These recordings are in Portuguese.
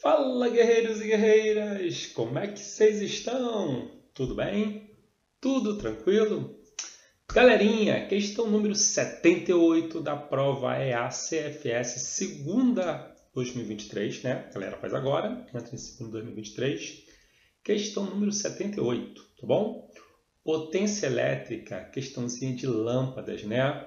Fala, guerreiros e guerreiras! Como é que vocês estão? Tudo bem? Tudo tranquilo? Galerinha, questão número 78 da prova EA-CFS segunda 2023, né? A galera faz agora, entra em segunda 2023. Questão número 78, tá bom? Potência elétrica, questãozinha de lâmpadas, né?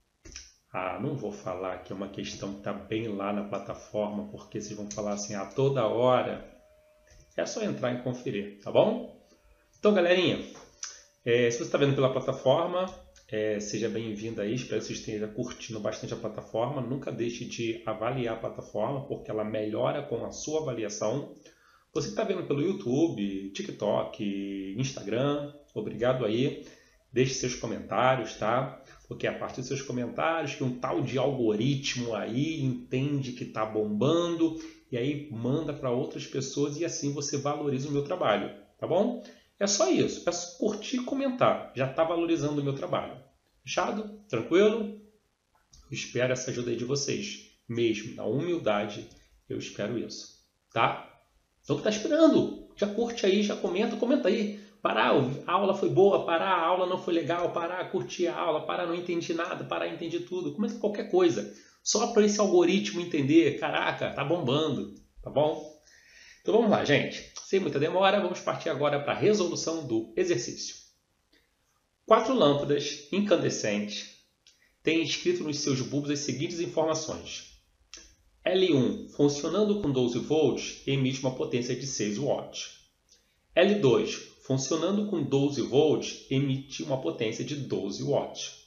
Não vou falar que é uma questão que está bem lá na plataforma, porque vocês vão falar assim a toda hora. É só entrar e conferir, tá bom? Então, galerinha, se você está vendo pela plataforma, seja bem-vindo aí. Espero que você esteja curtindo bastante a plataforma. Nunca deixe de avaliar a plataforma, porque ela melhora com a sua avaliação. Você que está vendo pelo YouTube, TikTok, Instagram, obrigado aí. Deixe seus comentários, tá? Porque é a partir dos seus comentários que um tal de algoritmo aí entende que está bombando e aí manda para outras pessoas e assim você valoriza o meu trabalho, tá bom? É só isso, é só curtir e comentar. Já está valorizando o meu trabalho. Fechado? Tranquilo? Eu espero essa ajuda aí de vocês. Mesmo, na humildade, eu espero isso, tá? Então, o que está esperando? Já curte aí, já comenta aí. Parar, a aula foi boa, parar, a aula não foi legal, parar, curtir a aula, parar, não entendi nada, parar, entendi tudo. Comenta qualquer coisa. Só para esse algoritmo entender, caraca, tá bombando, tá bom? Então vamos lá, gente. Sem muita demora, vamos partir agora para a resolução do exercício. 4 lâmpadas incandescentes têm escrito nos seus bulbos as seguintes informações. L1, funcionando com 12 volts, emite uma potência de 6 watts. L2, funcionando com 12 volts, emite uma potência de 12 watts.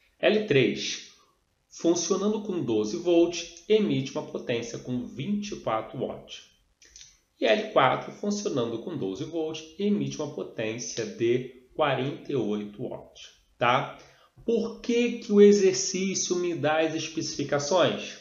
L3, funcionando com 12 volts, emite uma potência com 24 watts. E L4, funcionando com 12 volts, emite uma potência de 48 watts. Tá? Por que o exercício me dá as especificações?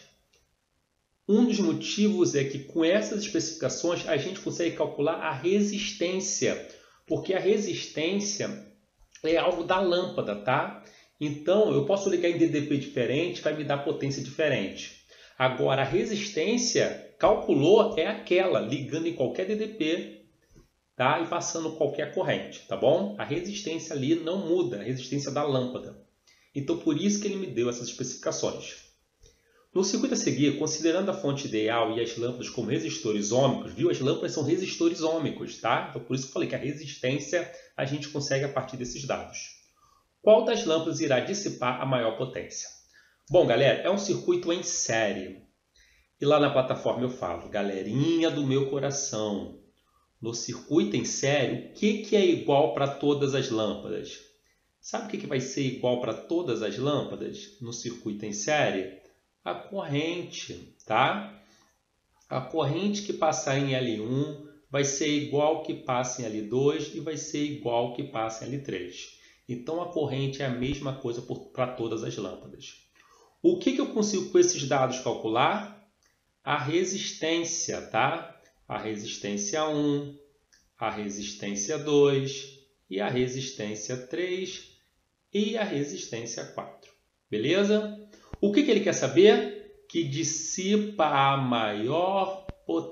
Um dos motivos é que com essas especificações a gente consegue calcular a resistência, porque a resistência é algo da lâmpada, tá? Então eu posso ligar em DDP diferente, vai me dar potência diferente. Agora a resistência, calculou, é aquela, ligando em qualquer DDP, tá? E passando qualquer corrente, tá bom? A resistência ali não muda, a resistência da lâmpada. Então por isso que ele me deu essas especificações. No circuito a seguir, considerando a fonte ideal e as lâmpadas como resistores ômicos, viu? As lâmpadas são resistores ômicos, tá? Então, por isso que eu falei que a resistência a gente consegue a partir desses dados. Qual das lâmpadas irá dissipar a maior potência? Bom, galera, é um circuito em série. E lá na plataforma eu falo, galerinha do meu coração, no circuito em série, o que é igual para todas as lâmpadas? Sabe o que vai ser igual para todas as lâmpadas no circuito em série? A corrente, tá? A corrente que passar em L1 vai ser igual que passa em L2 e vai ser igual que passa em L3. Então, a corrente é a mesma coisa para todas as lâmpadas. O que eu consigo com esses dados calcular? A resistência, tá? A resistência 1, a resistência 2 e a resistência 3 e a resistência 4. Beleza? O que ele quer saber? Que dissipa a maior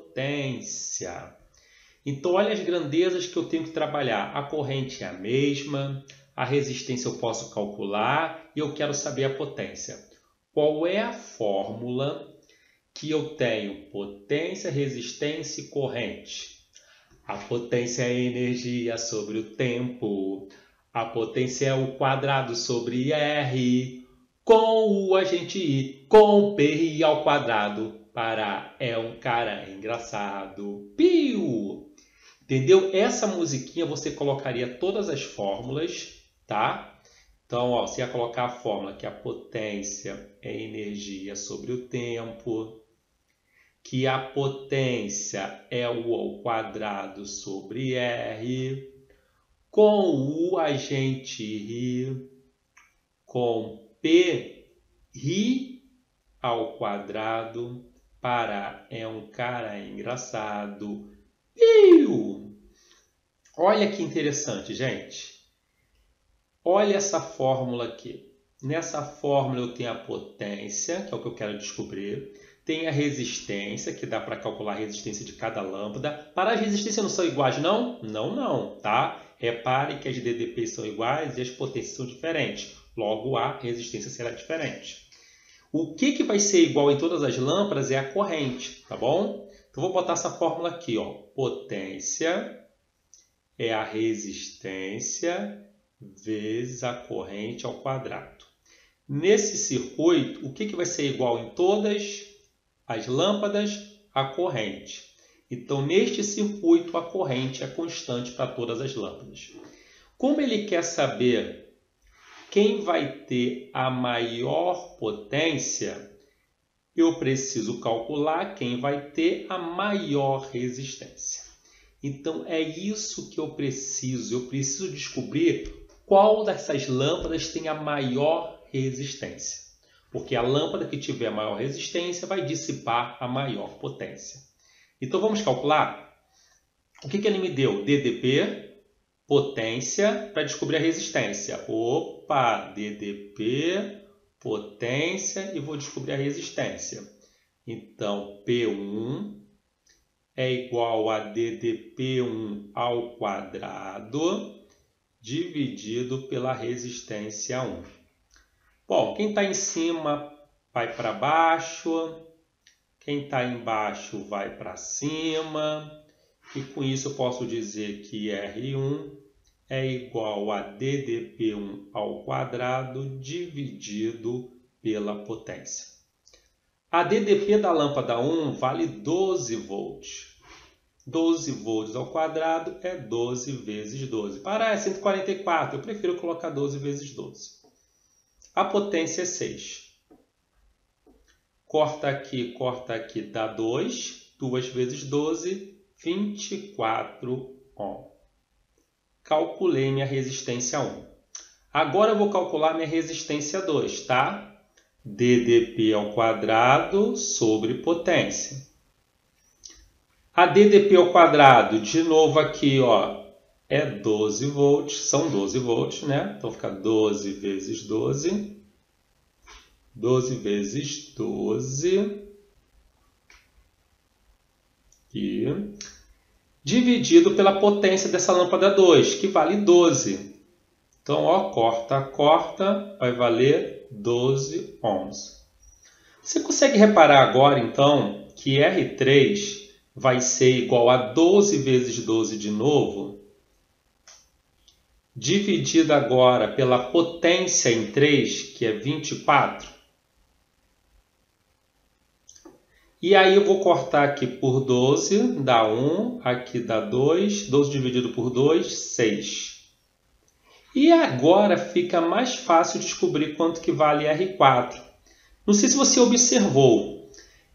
potência. Então, olha as grandezas que eu tenho que trabalhar. A corrente é a mesma, a resistência eu posso calcular e eu quero saber a potência. Qual é a fórmula que eu tenho potência, resistência e corrente? A potência é a energia sobre o tempo. A potência é o quadrado sobre R. Com o agente I, com P ao quadrado, para é um cara engraçado. Piu! Entendeu? Essa musiquinha você colocaria todas as fórmulas, tá? Então, ó, você ia colocar a fórmula que a potência é energia sobre o tempo, que a potência é o ao quadrado sobre R, com o agente I, com P ri ao quadrado para é um cara engraçado. Piu! Olha que interessante, gente. Olha essa fórmula aqui. Nessa fórmula eu tenho a potência, que é o que eu quero descobrir. Tem a resistência, que dá para calcular a resistência de cada lâmpada. Para as resistências não são iguais, não? Não, tá? Repare que as DDPs são iguais e as potências são diferentes. Logo, a resistência será diferente. O que vai ser igual em todas as lâmpadas é a corrente, tá bom? Então, vou botar essa fórmula aqui, ó. Potência é a resistência vezes a corrente ao quadrado. Nesse circuito, o que vai ser igual em todas as lâmpadas? A corrente. Então, neste circuito, a corrente é constante para todas as lâmpadas. Como ele quer saber quem vai ter a maior potência, eu preciso calcular quem vai ter a maior resistência. Então, é isso que eu preciso. Eu preciso descobrir qual dessas lâmpadas tem a maior resistência. Porque a lâmpada que tiver a maior resistência vai dissipar a maior potência. Então, vamos calcular? O que ele me deu? DDP, potência, para descobrir a resistência. Opa, DDP, potência, e vou descobrir a resistência. Então, P1 é igual a DDP1 ao quadrado dividido pela resistência 1. Bom, quem está em cima vai para baixo, quem está embaixo vai para cima, e com isso eu posso dizer que R1 é igual a DDP1 ao quadrado dividido pela potência. A DDP da lâmpada 1 vale 12 volts. 12 volts ao quadrado é 12 vezes 12. Parece 144, eu prefiro colocar 12 vezes 12. A potência é 6. Corta aqui, dá 2. 2 vezes 12, 24 ohm. Calculei minha resistência 1. Agora eu vou calcular minha resistência 2, tá? DDP ao quadrado sobre potência. A DDP ao quadrado, de novo aqui, ó, é 12 volts, são 12 volts, né? Então fica 12 vezes 12. 12 vezes 12. E dividido pela potência dessa lâmpada 2, que vale 12. Então, ó, corta, vai valer 12 ohms. Você consegue reparar agora, então, que R3 vai ser igual a 12 vezes 12 de novo, dividido agora pela potência em 3, que é 24. E aí eu vou cortar aqui por 12, dá 1, aqui dá 2, 12 dividido por 2, 6. E agora fica mais fácil descobrir quanto que vale R4. Não sei se você observou,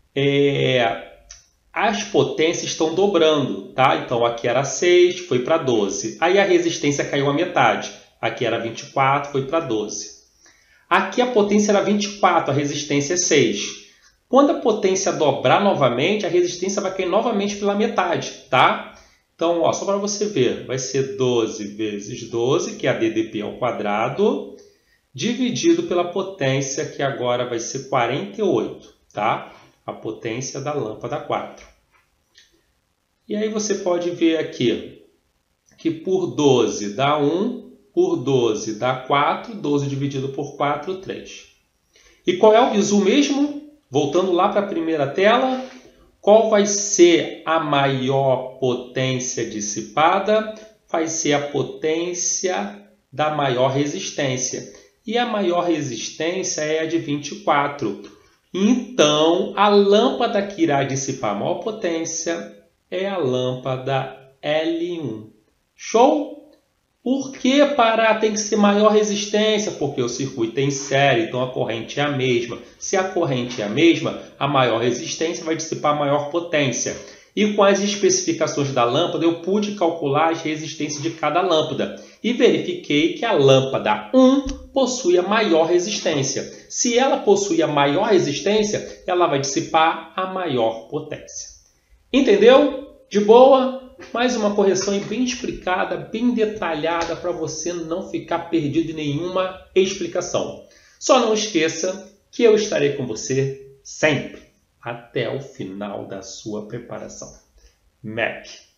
as potências estão dobrando, tá? Então aqui era 6, foi para 12. Aí a resistência caiu a metade. Aqui era 24, foi para 12. Aqui a potência era 24, a resistência é 6. Quando a potência dobrar novamente, a resistência vai cair novamente pela metade, tá? Então, ó, só para você ver, vai ser 12 vezes 12, que é a DDP ao quadrado, dividido pela potência, que agora vai ser 48, tá? A potência da lâmpada 4. E aí você pode ver aqui que por 12 dá 1, por 12 dá 4, 12 dividido por 4, 3. E qual é o bizu mesmo? Voltando lá para a primeira tela, qual vai ser a maior potência dissipada? Vai ser a potência da maior resistência. E a maior resistência é a de 24. Então, a lâmpada que irá dissipar a maior potência é a lâmpada L1. Show? Por que parar tem que ser maior resistência? Porque o circuito é em série, então a corrente é a mesma. Se a corrente é a mesma, a maior resistência vai dissipar a maior potência. E com as especificações da lâmpada, eu pude calcular as resistências de cada lâmpada. E verifiquei que a lâmpada 1 possui a maior resistência. Se ela possui a maior resistência, ela vai dissipar a maior potência. Entendeu? De boa? Mais uma correção bem explicada, bem detalhada, para você não ficar perdido em nenhuma explicação. Só não esqueça que eu estarei com você sempre. até o final da sua preparação. Mac.